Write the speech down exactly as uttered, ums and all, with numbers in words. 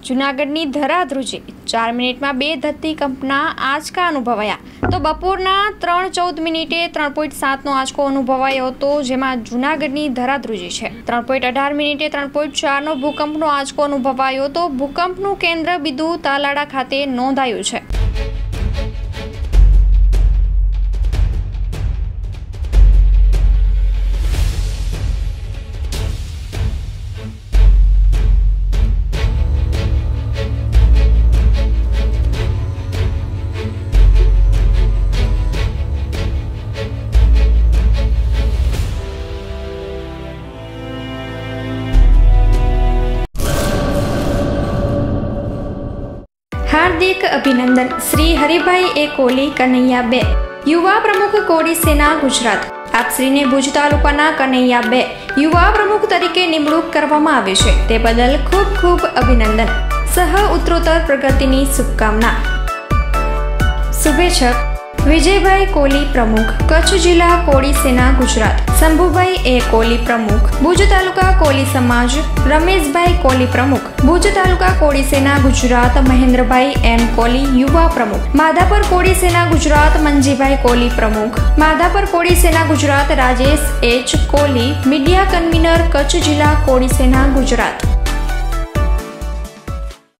જૂનાગઢની ધરાધ્રુજે ચાર મિનિટમાં બે ધરતીકંપના આંચકા અનુભવાયા તો બપોરના ત્રણ ચૌદ મિનિટે ત્રણ પોઈન્ટ સાતનો આંચકો અનુભવાયો હતો, જેમાં જૂનાગઢની ધરાધ્રુજે છે. ત્રણ પોઈન્ટ અઢાર મિનિટે ત્રણ પોઈન્ટ ચારનો ભૂકંપનો આંચકો અનુભવાયો તો ભૂકંપનું કેન્દ્ર બિંદુ તાલાડા ખાતે નોંધાયું છે. हार्दिक अभिनंदन श्री हरिभाई ए कोली कन्हैया बे युवा प्रमुख कोળી सेना गुजरात. આપ શ્રીને ભુજ તાલુકાના કનૈયા બે યુવા પ્રમુખ તરીકે નિમણૂક કરવામાં આવી છે, તે બદલ ખૂબ ખૂબ અભિનંદન. સહ ઉત્તરોત્તર પ્રગતિની શુભકામના. શુભેચ્છક વિજયભાઈ કોલી પ્રમુખ કચ્છ જિલ્લા કોળી સેના ગુજરાત. શંભુભાઈ એ કોલી પ્રમુખ ભુજ તાલુકા કોળી સમાજ. રમેશભાઈ કોલી પ્રમુખ ભુજ તાલુકા કોળી સેના ગુજરાત. મહેન્દ્રભાઈ એમ કોલી યુવા પ્રમુખ માધાપર કોળી સેના ગુજરાત. મંજીભાઈ કોલી પ્રમુખ Madhapar Koli Sena Gujarat. Rajesh H Koli media convener Kutch જિલ્લા કોળી સેના ગુજરાત.